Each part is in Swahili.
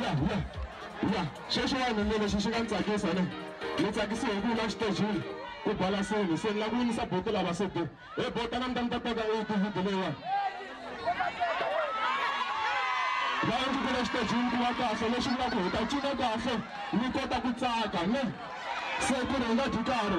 ya sheshe wa nile sheshe kantsakisa ne letsakise ngula stage ku balaseni se la ku yisa boto la basete bota na ndanta ka video va ndzi kula stage ku va kahle leswi vula ku ta cina kahle ni kota ku tsaka ne se ku ringa dikaro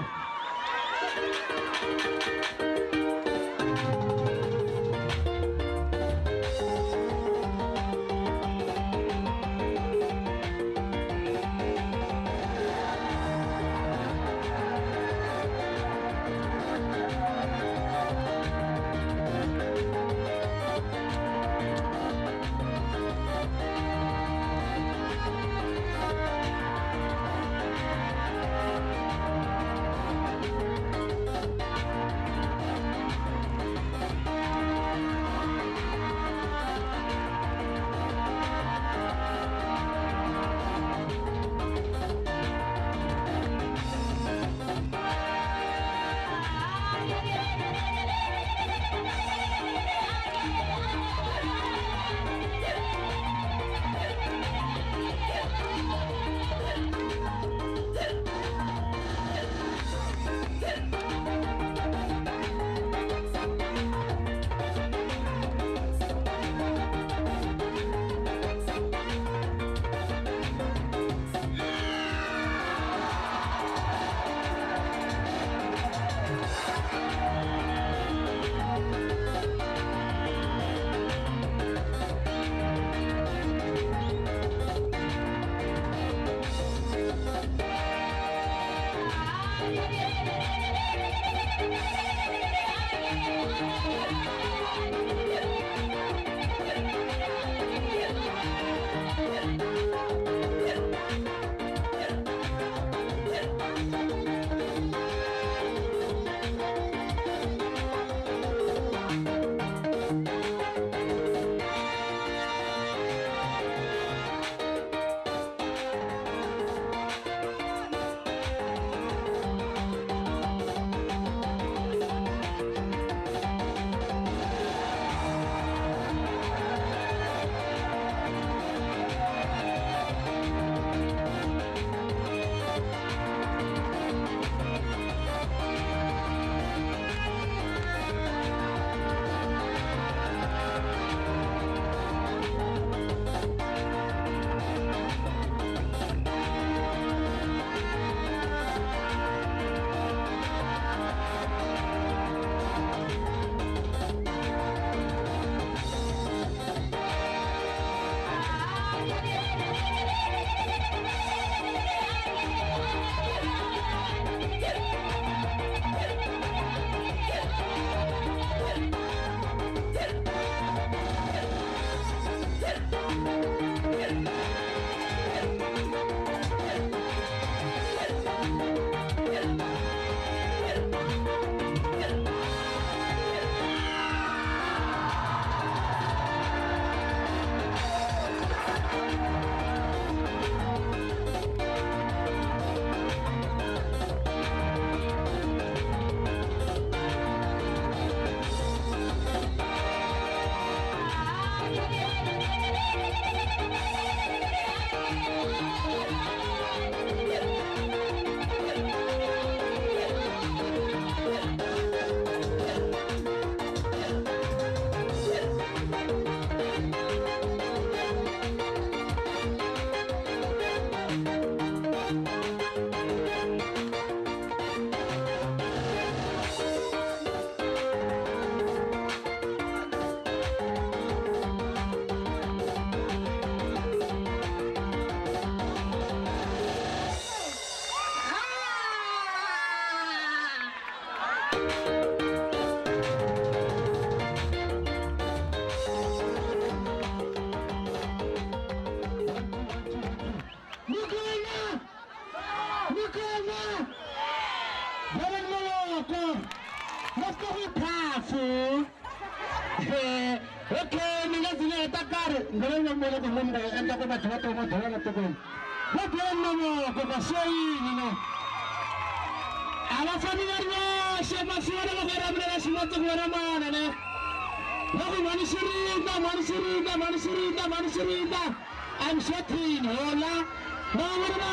I'm shooting, hola. No,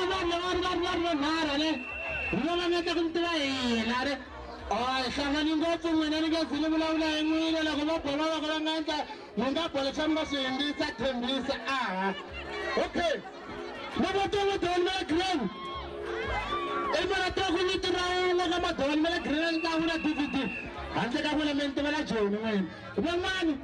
oh, Shanghai got to win any get film and like a okay. Never don't make grand. Even I talk with it around like I'm a don't make grand down at DVD. I think I will amend the journey. One man.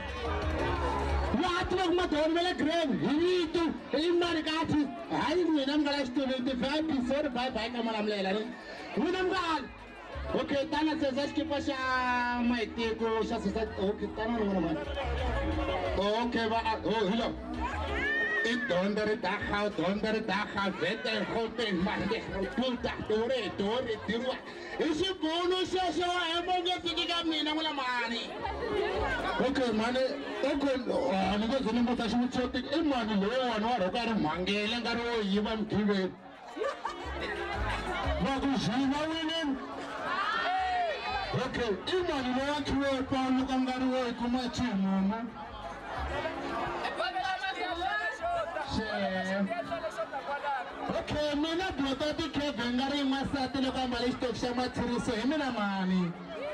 What look my don't make grand? You need to in Marigati. I didn't I'm going to 25 before by Kamal Lady. We don't got. Okay, Tana says, let's keep us my take. Okay, Tana. Okay, oh, hello. It don't the Dachau, don't the Dachau, better hotel, man, put that door, it's a bonus, so I'm going to get me no money. Okay, money, okay, I'm going to put us with something in money, no one or got a monkey, and got even give it. What is he winning? Okay, imani no watu wewe kwa mkangari wewe kumachi mama. Okay, mina brother dike bengari masati lo kama listo shama tiriso mina mani.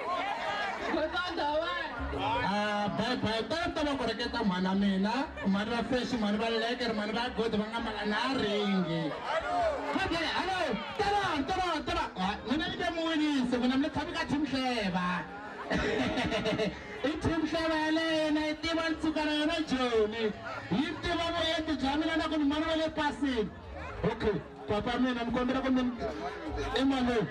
Bye, tama koreketa mana mina, mana fresh, mana lekker, mana good, mana mana ringi. Okay, hello, tara. Nina ida mwini, so kuna mle kabika timsheba. Timsheba le na itiman sukana na joni. Yitiba mo yendi jamina na kuni manu le pasi. Okay, papa me na mkondera kuni Emmanuel.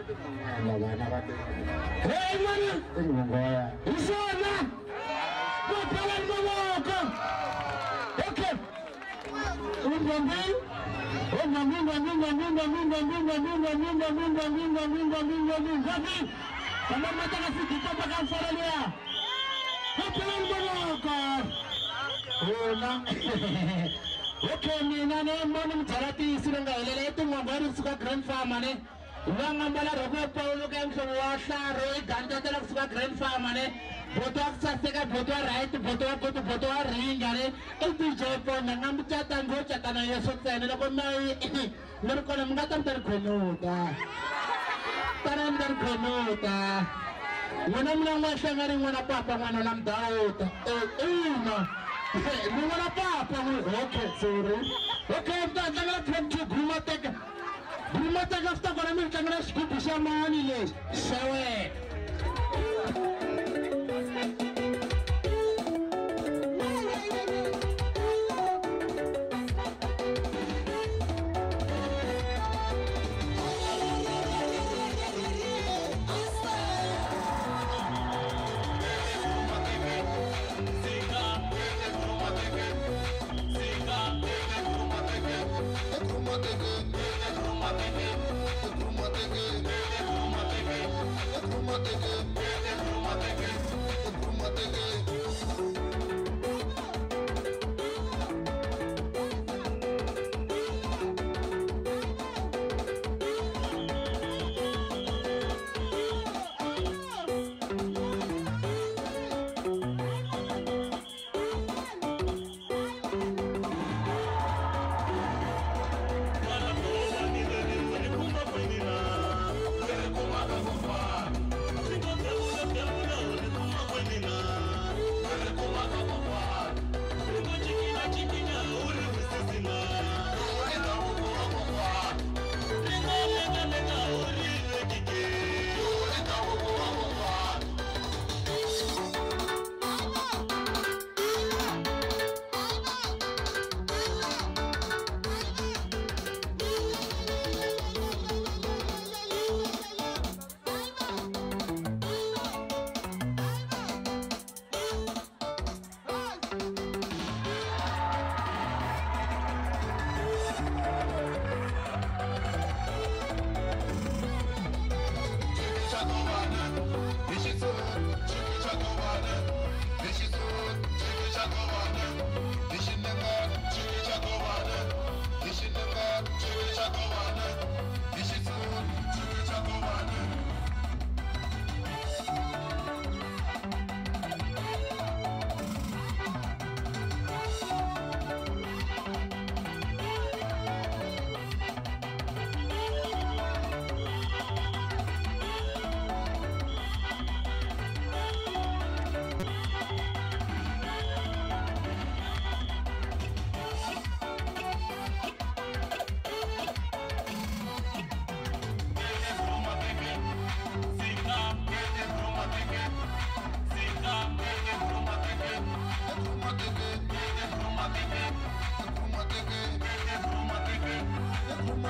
Hey Emmanuel. Isona. Papa le mwoko. Okay. Umwambi. Kama mataka sikita paka mfaralia. Okay, mina ne mwana mtarati isilonga ilele etu mwambari suka grandfather ne. Uwanga mbala rogo paulo kaya mshamuwasha roe ganda tala suka grandfather ne. Boto aksasega boto right boto koto boto ringa ne. Etu jopo na ngamcha tango chatana yeso tsene loko mai. Merkona mngata mtarkonuta. Taran mtarkonuta. Wana mna mwasha ngari mwana papa mwana namdauta. No. Mwana papa. Okay, sorry. Okay, after that I'm to Grumateka. Grumateka after gonna make a scoop shamani list. Sawe.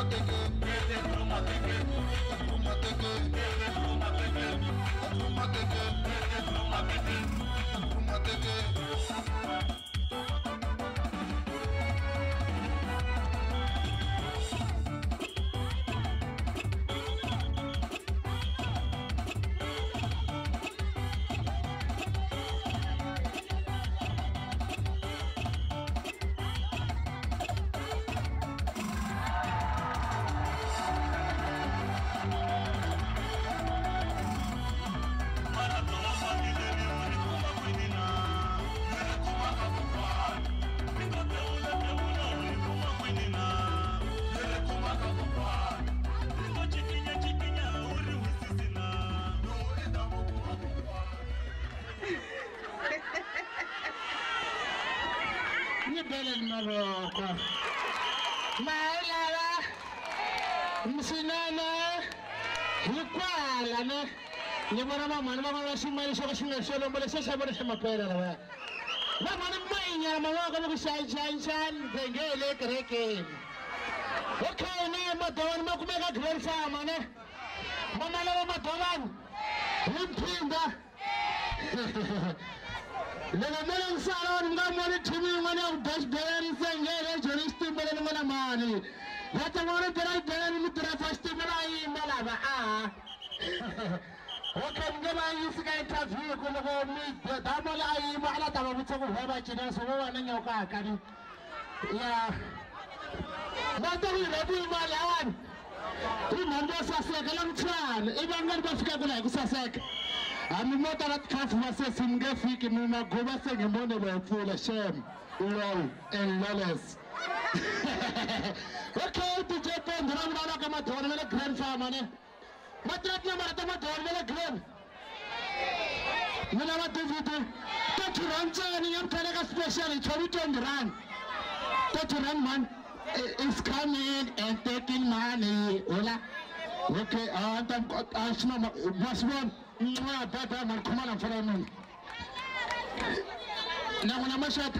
Is coming and taking money. Hola. Okay, come on, follow me. Now, when I'm a shot,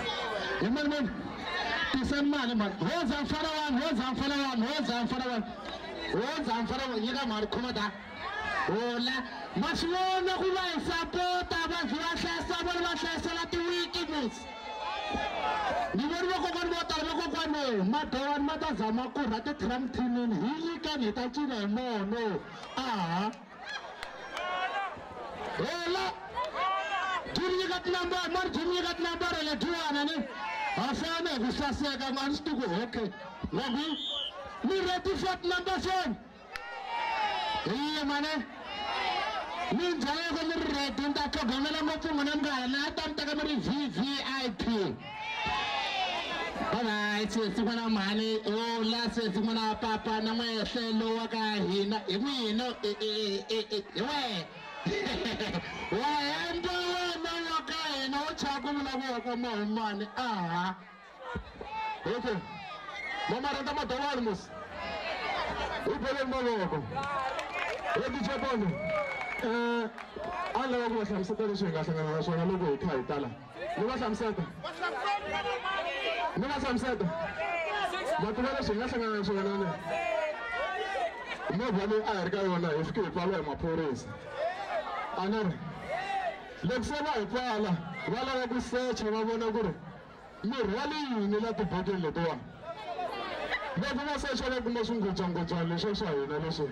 alright, so it's one money. Oh, last is one of Papa. No way, say no guy. We know why I'm doing no guy. No chocolate for more money. Okay. Mama, I'm not the one. We put in more. What did you want? I love what I'm supposed to say. I'm going to tell you. What I'm saying. Nima samsada. Matubala singasanga ngishona. Mobani ayirika yona ifike ipalwe amapolice. Anara. Lekusela ipala. Wala ukusearch babona kuri. Mirwali yini la tibhoke letwa. Baba basearch la kumasungu jango lesho yona lesho.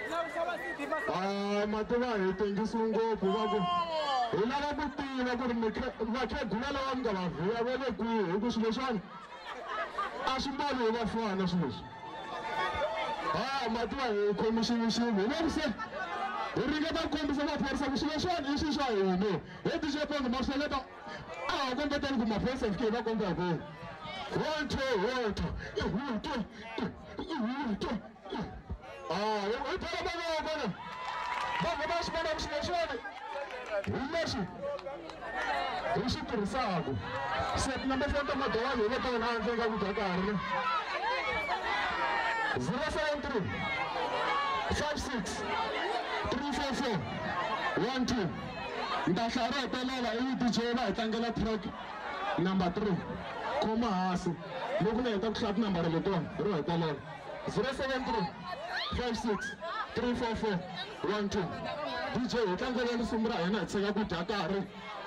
Matuba itengisungo bubako. Ilaba buti bakuri makhe gulala wanga bavuya bele ku ukusileshana. Asumbalu bafana simusi. Matuba commission nobse. Urigata kombisa na força kusileshana isisha yini. Edije pona maseleta. Kompeta kuma força fike ba kompa ko. 1 2 number 3. Koma hasi. Lokhu neta kuhlapha number leto. 073 56 344 12. DJ utlangela sumbra yena tseka ku dakari.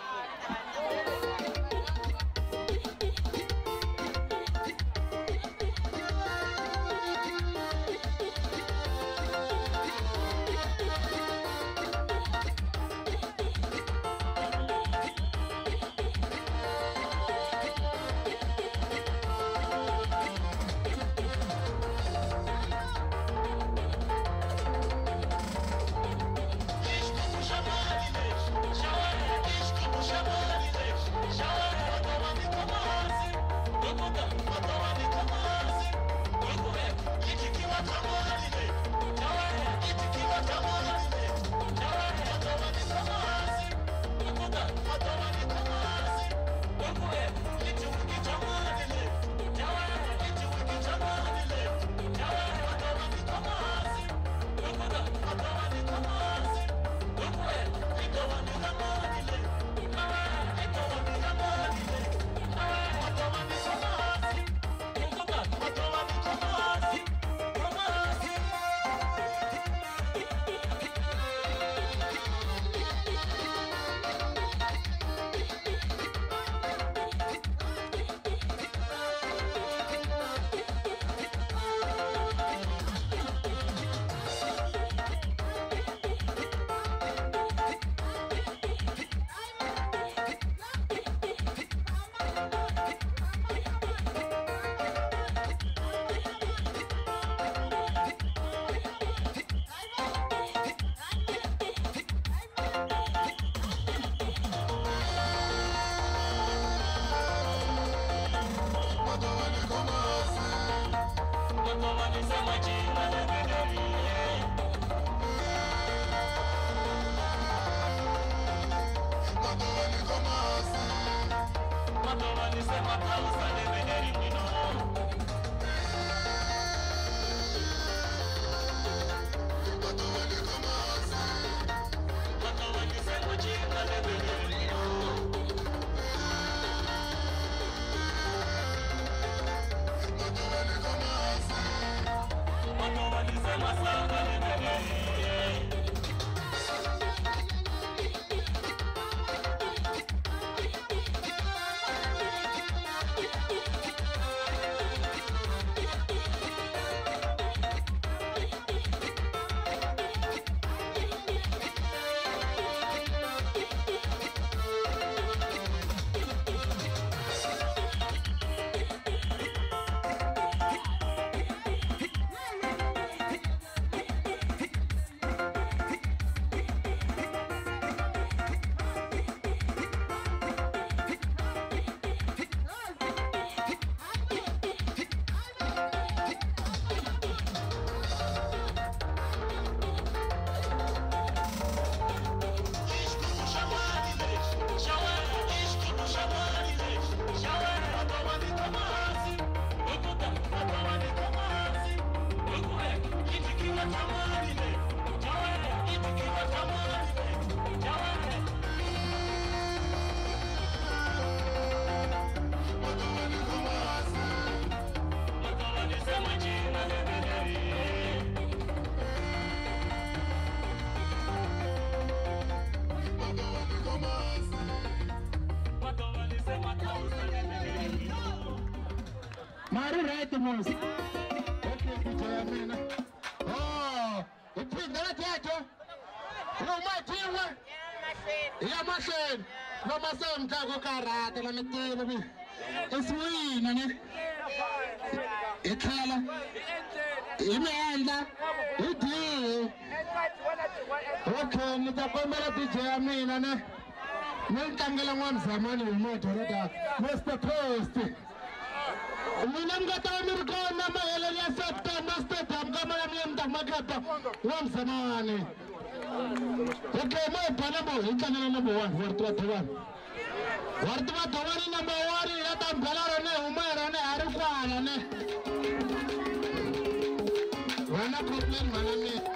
Mari right moves. Okay, DJ Amina. Oh, it's been that yet. No my team. Yeah, machine. No machine. Kago karate. Let me tell you. It's we, nani. It's hala. Imeenda. Iti. Okay, nitakwambia DJ Amina ne. Nitangela mwanzamani mmoja rada. Mr. Toast. Minamgata Amerikana maele ya September State kama ya miyamda magata wamsamani. Okay, my panabo itana number 1 Wartuwa Tawani number 1 yata mbalaro ne umara ne arukwana ne. Wana complain manami.